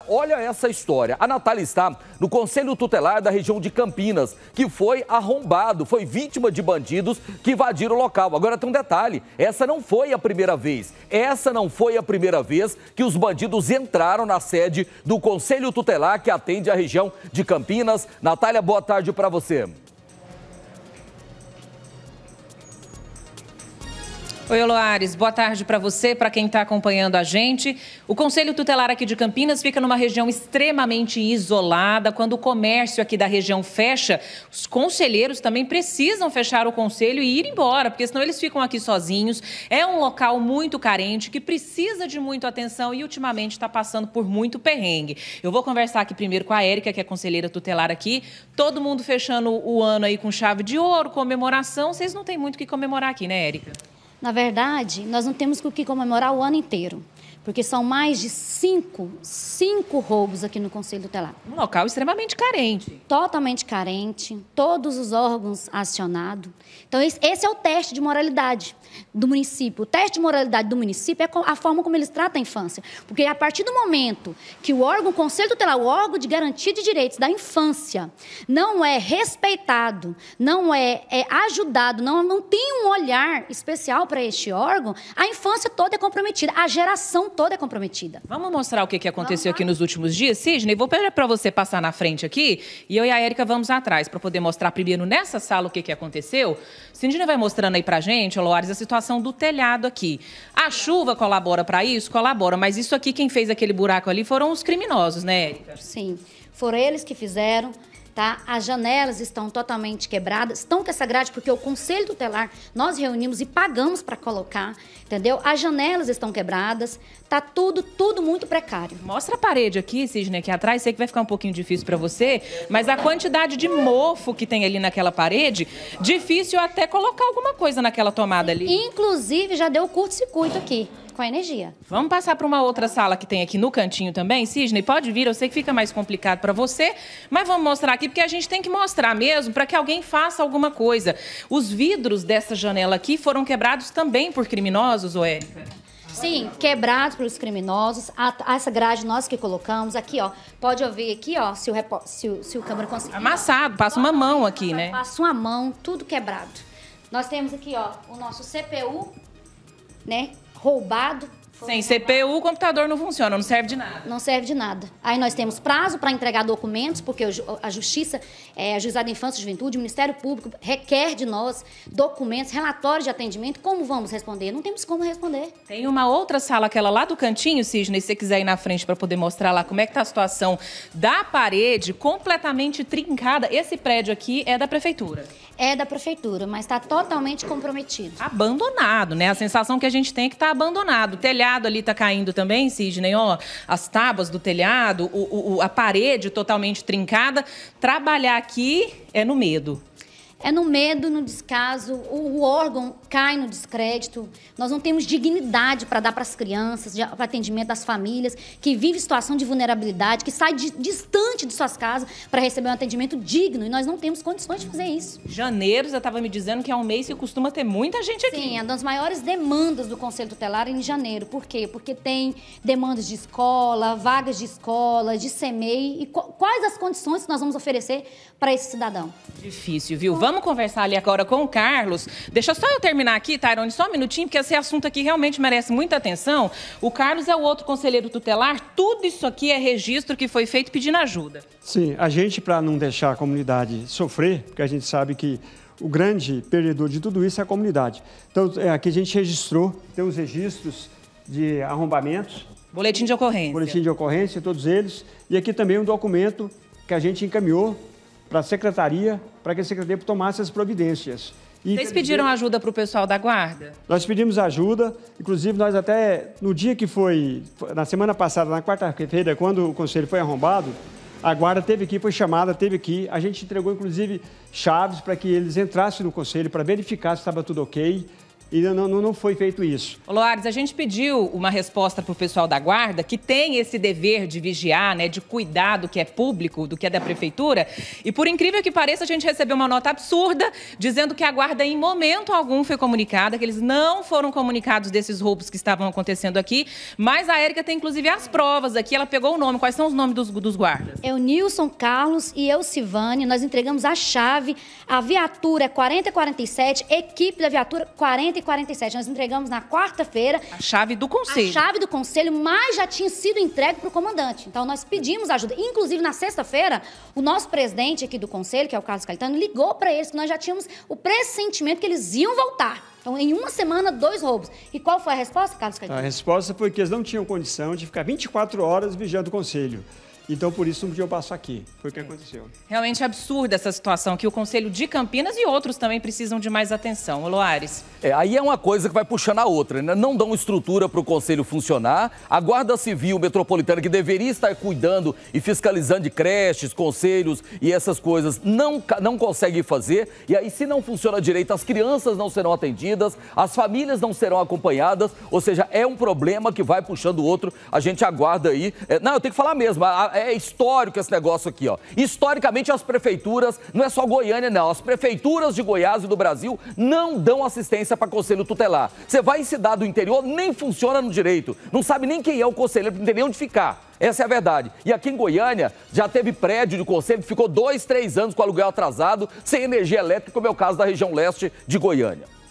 Olha essa história. A Natália está no Conselho Tutelar da região de Campinas, que foi arrombado, foi vítima de bandidos que invadiram o local. Agora tem um detalhe, essa não foi a primeira vez. Essa não foi a primeira vez que os bandidos entraram na sede do Conselho Tutelar que atende a região de Campinas. Natália, boa tarde para você. Oi, Loares, boa tarde para você, para quem está acompanhando a gente. O Conselho Tutelar aqui de Campinas fica numa região extremamente isolada. Quando o comércio aqui da região fecha, os conselheiros também precisam fechar o conselho e ir embora, porque senão eles ficam aqui sozinhos. É um local muito carente, que precisa de muita atenção e ultimamente está passando por muito perrengue. Eu vou conversar aqui primeiro com a Érica, que é conselheira tutelar aqui. Todo mundo fechando o ano aí com chave de ouro, comemoração. Vocês não têm muito o que comemorar aqui, né, Érica? Na verdade, nós não temos o que comemorar o ano inteiro, porque são mais de cinco roubos aqui no Conselho Tutelar. Um local extremamente carente. Totalmente carente, todos os órgãos acionados. Então, esse é o teste de moralidade do município. O teste de moralidade do município é a forma como eles tratam a infância. Porque a partir do momento que o Conselho Tutelar, o órgão de garantia de direitos da infância, não é respeitado, não é ajudado, não tem um olhar especial para este órgão, a infância toda é comprometida, a geração toda é comprometida. Vamos mostrar o que aconteceu aqui nos últimos dias, Sidney? Vou pedir para você passar na frente aqui e eu e a Érica vamos atrás para poder mostrar primeiro nessa sala o que aconteceu. Sidney vai mostrando aí para a gente, Loares, a situação do telhado aqui. A chuva colabora para isso? Colabora, mas isso aqui, quem fez aquele buraco ali foram os criminosos, né, Érica? Sim, foram eles que fizeram. Tá? As janelas estão totalmente quebradas, estão com essa grade porque o Conselho Tutelar nós reunimos e pagamos para colocar, entendeu? As janelas estão quebradas, tá tudo muito precário. Mostra a parede aqui, Sidney, aqui atrás, sei que vai ficar um pouquinho difícil para você, mas a quantidade de mofo que tem ali naquela parede, difícil até colocar alguma coisa naquela tomada ali. Inclusive já deu curto-circuito aqui com a energia. Vamos passar para uma outra sala que tem aqui no cantinho também, Sidney? Pode vir, eu sei que fica mais complicado para você, mas vamos mostrar aqui, porque a gente tem que mostrar mesmo para que alguém faça alguma coisa. Os vidros dessa janela aqui foram quebrados também por criminosos, Érica? Sim, quebrados pelos criminosos. Essa grade nós que colocamos aqui, ó. Pode ver aqui, ó, se o câmera conseguir. Amassado, passa uma mão aqui, né? Passa uma mão, tudo quebrado. Nós temos aqui, ó, o nosso CPU, né? Roubado. Sem CPU, o computador não funciona, não serve de nada. Não serve de nada. Aí nós temos prazo para entregar documentos, porque a Justiça, a Juizado da Infância e Juventude, o Ministério Público requer de nós documentos, relatórios de atendimento. Como vamos responder? Não temos como responder. Tem uma outra sala, aquela lá do cantinho, Sidney, se você quiser ir na frente para poder mostrar lá como é que está a situação da parede completamente trincada. Esse prédio aqui é da Prefeitura. É da Prefeitura, mas está totalmente comprometido. Abandonado, né? A sensação que a gente tem é que está abandonado. O telhado ali está caindo também, Sidney, ó. As tábuas do telhado, a parede totalmente trincada. Trabalhar aqui é no medo. É no medo, no descaso, o órgão cai no descrédito. Nós não temos dignidade para dar para as crianças, para atendimento das famílias que vivem situação de vulnerabilidade, que saem distante de suas casas para receber um atendimento digno. E nós não temos condições de fazer isso. Janeiro, você estava me dizendo que é um mês que costuma ter muita gente aqui. Sim, é uma das maiores demandas do Conselho Tutelar em janeiro. Por quê? Porque tem demandas de escola, vagas de escola, de CMEI. E quais as condições que nós vamos oferecer para esse cidadão? Difícil, viu? Vamos conversar ali agora com o Carlos. Deixa só eu terminar aqui, Tairone, só um minutinho, porque esse assunto aqui realmente merece muita atenção. O Carlos é o outro conselheiro tutelar. Tudo isso aqui é registro que foi feito pedindo ajuda. Sim, a gente, para não deixar a comunidade sofrer, porque a gente sabe que o grande perdedor de tudo isso é a comunidade. Então, aqui a gente registrou, tem os registros de arrombamentos. Boletim de ocorrência. Boletim de ocorrência, todos eles. E aqui também um documento que a gente encaminhou para a secretaria, para que a secretaria tomasse as providências. Vocês pediram ajuda para o pessoal da guarda? Nós pedimos ajuda, inclusive nós até, no dia que foi, na semana passada, na quarta-feira, quando o conselho foi arrombado, a guarda teve aqui, foi chamada, teve aqui, a gente entregou inclusive chaves para que eles entrassem no conselho para verificar se estava tudo ok. E não foi feito isso. Loares, a gente pediu uma resposta para o pessoal da Guarda, que tem esse dever de vigiar, né, de cuidar do que é público, do que é da Prefeitura. E por incrível que pareça, a gente recebeu uma nota absurda, dizendo que a Guarda em momento algum foi comunicada, que eles não foram comunicados desses roubos que estavam acontecendo aqui. Mas a Érica tem inclusive as provas aqui, ela pegou o nome. Quais são os nomes dos guardas? É o Nilson Carlos e eu, Silvane. Nós entregamos a chave, a viatura é 4047, equipe da viatura 40 e 47. Nós entregamos na quarta-feira. A chave do conselho. A chave do conselho, mas já tinha sido entregue para o comandante. Então, nós pedimos ajuda. Inclusive, na sexta-feira, o nosso presidente aqui do conselho, que é o Carlos Caetano, ligou para eles que nós já tínhamos o pressentimento que eles iam voltar. Então, em uma semana, 2 roubos. E qual foi a resposta, Carlos Caetano? A resposta foi que eles não tinham condição de ficar 24 horas vigiando o conselho. Então, por isso, não podiam passar aqui. Foi o que aconteceu. Realmente absurda essa situação, que o Conselho de Campinas e outros também precisam de mais atenção. Ô, Loares. Aí é uma coisa que vai puxando a outra, né? Não dão estrutura para o Conselho funcionar. A Guarda Civil Metropolitana, que deveria estar cuidando e fiscalizando de creches, conselhos e essas coisas, não consegue fazer. E aí, se não funciona direito, as crianças não serão atendidas, as famílias não serão acompanhadas. Ou seja, é um problema que vai puxando o outro. A gente aguarda aí. Não, eu tenho que falar mesmo. É histórico esse negócio aqui, ó. Historicamente, as prefeituras, não é só Goiânia, não. As prefeituras de Goiás e do Brasil não dão assistência para conselho tutelar. Você vai em cidade do interior, nem funciona no direito. Não sabe nem quem é o conselheiro, não tem nem onde ficar. Essa é a verdade. E aqui em Goiânia, já teve prédio de conselho que ficou 2, 3 anos com aluguel atrasado, sem energia elétrica, como é o caso da região leste de Goiânia.